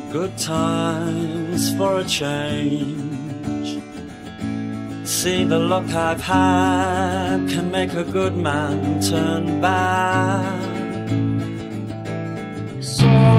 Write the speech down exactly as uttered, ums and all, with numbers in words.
Good times for a change. See, the luck I've had can make a good man turn bad. So